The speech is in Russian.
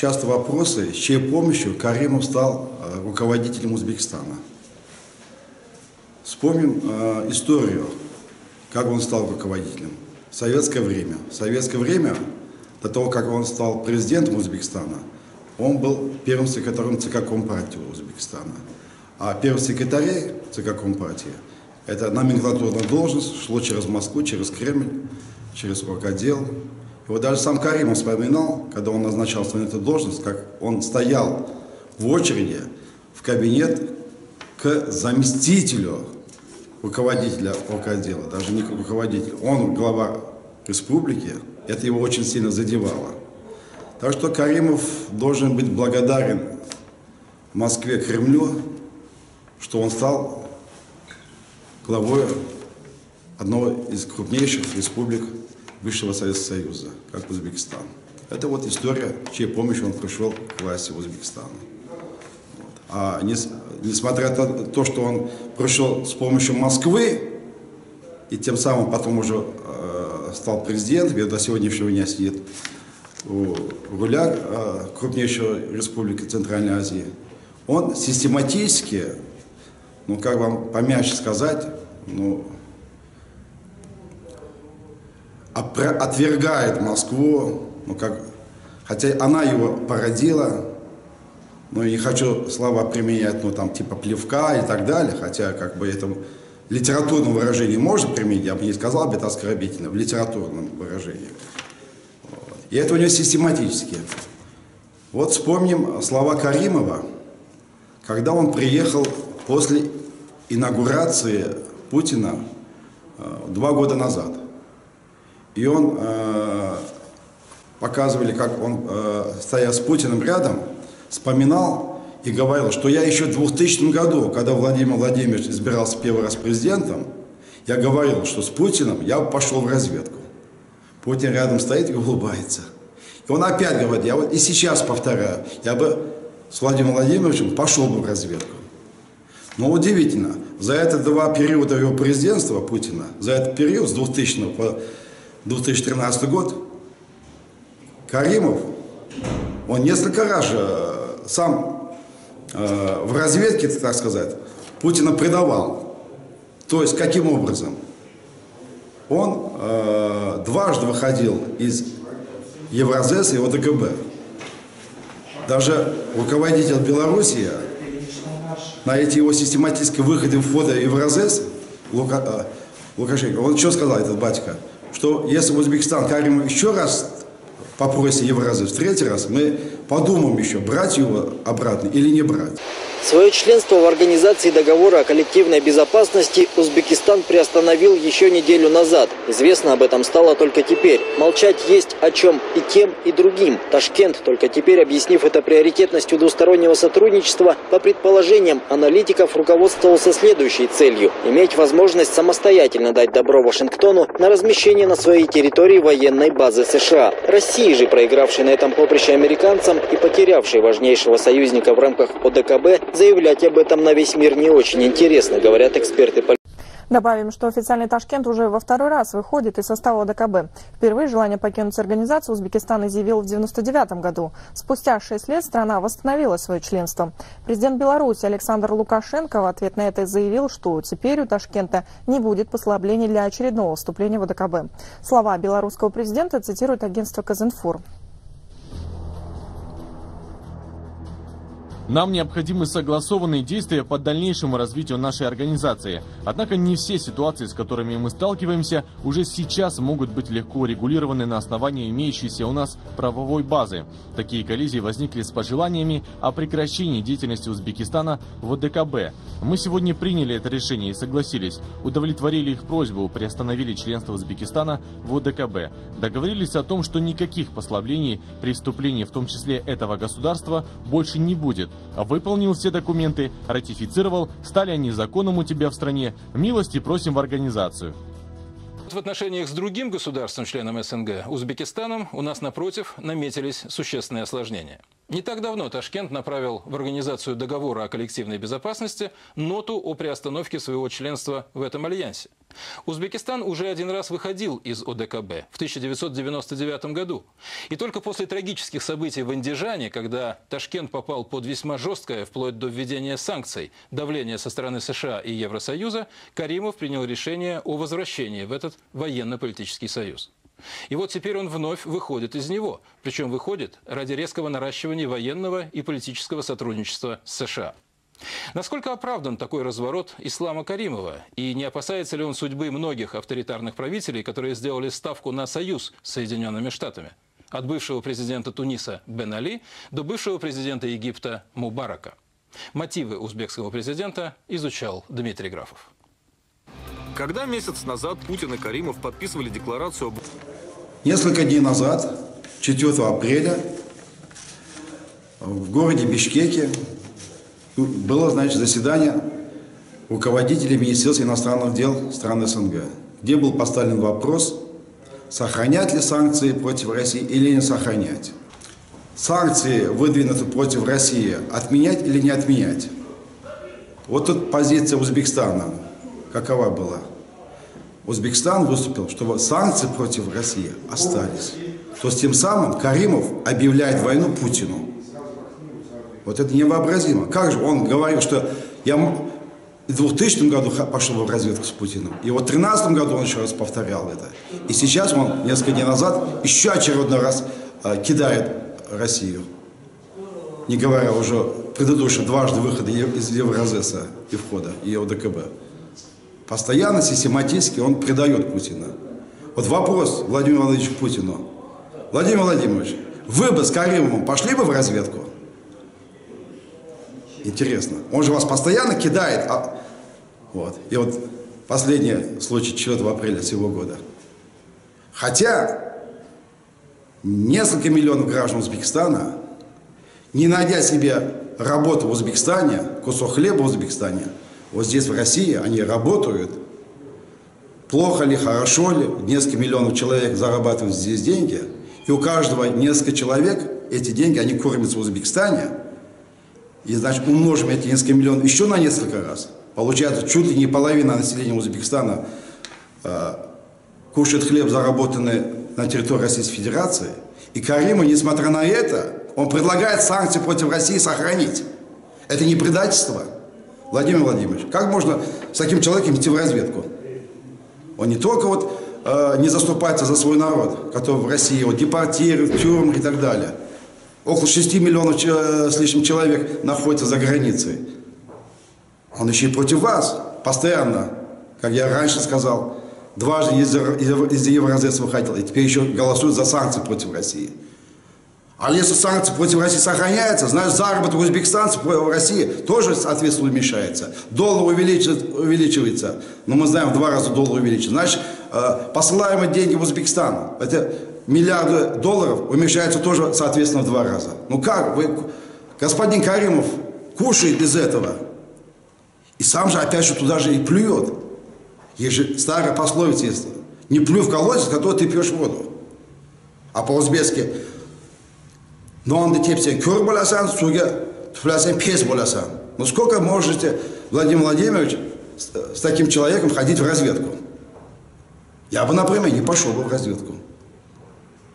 часто вопросы, с чьей помощью Каримов стал руководителем Узбекистана. Вспомним историю, как он стал руководителем. Советское время. В советское время, до того, как он стал президентом Узбекистана, он был первым секретарем ЦК Компартии Узбекистана. А первый секретарь ЦК Компартии – это номенклатурная должность, шло через Москву, через Кремль, через орготдел. И вот даже сам Каримов вспоминал, когда он назначался на эту должность, как он стоял в очереди в кабинет к заместителю руководителя орготдела, даже не руководитель, он глава республики, это его очень сильно задевало. Так что Каримов должен быть благодарен Москве, Кремлю, что он стал главой одной из крупнейших республик бывшего Советского Союза, как Узбекистан. Это вот история, чьей помощью он пришел к власти в Узбекистане. Вот. А несмотря на то, что он пришел с помощью Москвы, и тем самым потом уже стал президентом, и до сегодняшнего дня сидит у руля крупнейшей республики Центральной Азии, он систематически, ну как вам помягче сказать, ну, отвергает Москву, ну, хотя она его породила, но не хочу слова применять, ну там типа плевка и так далее, хотя как бы это литературном выражении можно применить, я бы не сказал бы это оскорбительно, в литературном выражении. Вот. И это у него систематически. Вот вспомним слова Каримова, когда он приехал после инаугурации Путина 2 года назад. И он, показывали, как он, стоя с Путиным рядом, вспоминал и говорил, что я еще в 2000 году, когда Владимир Владимирович избирался первый раз президентом, я говорил, что с Путиным я бы пошел в разведку. Путин рядом стоит и улыбается. И он опять говорит, я вот и сейчас повторяю, я бы с Владимиром Владимировичем пошел бы в разведку. Но удивительно, за это 2 периода его президентства Путина, за этот период с 2000 по 2013 год, Каримов, он несколько раз же сам в разведке, так сказать, Путина предавал. То есть, каким образом? Он дважды выходил из Евразеса и ОДКБ. Даже руководитель Белоруссии на эти его систематические выходы в Евразес, Лукашенко, он что сказал, этот батька? Что если Узбекистан Каримов еще раз попросит Евразес в 3-й раз, мы подумаем еще, брать его обратно или не брать. Свое членство в Организации договора о коллективной безопасности Узбекистан приостановил еще неделю назад. Известно об этом стало только теперь. Молчать есть о чем и тем, и другим. Ташкент, только теперь объяснив это приоритетностью двустороннего сотрудничества, по предположениям аналитиков, руководствовался следующей целью – иметь возможность самостоятельно дать добро Вашингтону на размещение на своей территории военной базы США. России же, проигравшей на этом поприще американцам и потерявшей важнейшего союзника в рамках ОДКБ, заявлять об этом на весь мир не очень интересно, говорят эксперты. Добавим, что официальный Ташкент уже во 2-й раз выходит из состава ОДКБ. Впервые желание покинуть организацию Узбекистан изъявил в 1999 году. Спустя 6 лет страна восстановила свое членство. Президент Беларуси Александр Лукашенко в ответ на это заявил, что теперь у Ташкента не будет послаблений для очередного вступления в ОДКБ. Слова белорусского президента цитирует агентство Казинфур. Нам необходимы согласованные действия по дальнейшему развитию нашей организации. Однако не все ситуации, с которыми мы сталкиваемся, уже сейчас могут быть легко регулированы на основании имеющейся у нас правовой базы. Такие коллизии возникли с пожеланиями о прекращении деятельности Узбекистана в ОДКБ. Мы сегодня приняли это решение и согласились, удовлетворили их просьбу, приостановили членство Узбекистана в ОДКБ. Договорились о том, что никаких послаблений при вступлении, в том числе этого государства, больше не будет. Выполнил все документы, ратифицировал, стали они законом у тебя в стране. Милости просим в организацию. В отношениях с другим государством, членом СНГ, Узбекистаном, у нас, напротив, наметились существенные осложнения. Не так давно Ташкент направил в Организацию договора о коллективной безопасности ноту о приостановке своего членства в этом альянсе. Узбекистан уже один раз выходил из ОДКБ в 1999 году. И только после трагических событий в Андижане, когда Ташкент попал под весьма жесткое, вплоть до введения санкций, давление со стороны США и Евросоюза, Каримов принял решение о возвращении в этот военно-политический союз. И вот теперь он вновь выходит из него. Причем выходит ради резкого наращивания военного и политического сотрудничества с США. Насколько оправдан такой разворот Ислама Каримова? И не опасается ли он судьбы многих авторитарных правителей, которые сделали ставку на союз с Соединенными Штатами? От бывшего президента Туниса Бен Али до бывшего президента Египта Мубарака. Мотивы узбекского президента изучал Дмитрий Графов. Когда месяц назад Путин и Каримов подписывали декларацию об... Несколько дней назад, 4 апреля, в городе Бишкеке было, значит, заседание руководителей Министерства иностранных дел стран СНГ, где был поставлен вопрос, сохранять ли санкции против России или не сохранять. Санкции, выдвинутые против России, отменять или не отменять. Вот тут позиция Узбекистана какова была. Узбекистан выступил, чтобы санкции против России остались. То есть тем самым Каримов объявляет войну Путину. Вот это невообразимо. Как же он говорил, что я в 2000 году пошел в разведку с Путиным. И вот в 2013 году он еще раз повторял это. И сейчас он несколько дней назад еще очередной раз кидает Россию. Не говоря уже предыдущие дважды выхода из Евразеса и входа, и ОДКБ. Постоянно, систематически он предает Путина. Вот вопрос Владимиру Владимировичу Путину. Владимир Владимирович, вы бы с Каримовым пошли бы в разведку? Интересно. Он же вас постоянно кидает. Вот. И вот последний случай 4 апреля сего года. Хотя несколько миллионов граждан Узбекистана, не найдя себе работу в Узбекистане, кусок хлеба в Узбекистане, вот здесь, в России, они работают. Плохо ли, хорошо ли, несколько миллионов человек зарабатывают здесь деньги. И у каждого несколько человек, эти деньги, они кормятся в Узбекистане. И, значит, умножим эти несколько миллионов еще на несколько раз. Получается, чуть ли не половина населения Узбекистана кушает хлеб, заработанный на территории Российской Федерации. И Каримов, несмотря на это, он предлагает санкции против России сохранить. Это не предательство? Владимир Владимирович, как можно с таким человеком идти в разведку? Он не только вот, не заступается за свой народ, который в России вот, депортирует, тюрьмы и так далее. Около 6 миллионов с лишним человек находится за границей. Он еще и против вас постоянно, как я раньше сказал, дважды из Евразеса выходил, и теперь еще голосует за санкции против России. А если санкции против России сохраняются, значит заработок узбекистанцев в России тоже, соответственно, уменьшается. Доллар увеличивается, но мы знаем, в 2 раза доллар увеличится. Значит, посылаемые деньги в Узбекистан, это миллиарды долларов, уменьшаются тоже, соответственно, в 2 раза. Ну как, господин Каримов кушает из этого, и сам же опять же туда же и плюет. Есть же старая пословица, не плюй в колодец, в который ты пьешь воду. А по-узбекски: нонды тепсен көр боласан, суга туфлясен пес боласан. Ну сколько можете, Владимир Владимирович, с таким человеком ходить в разведку? Я бы, например, не пошел бы в разведку.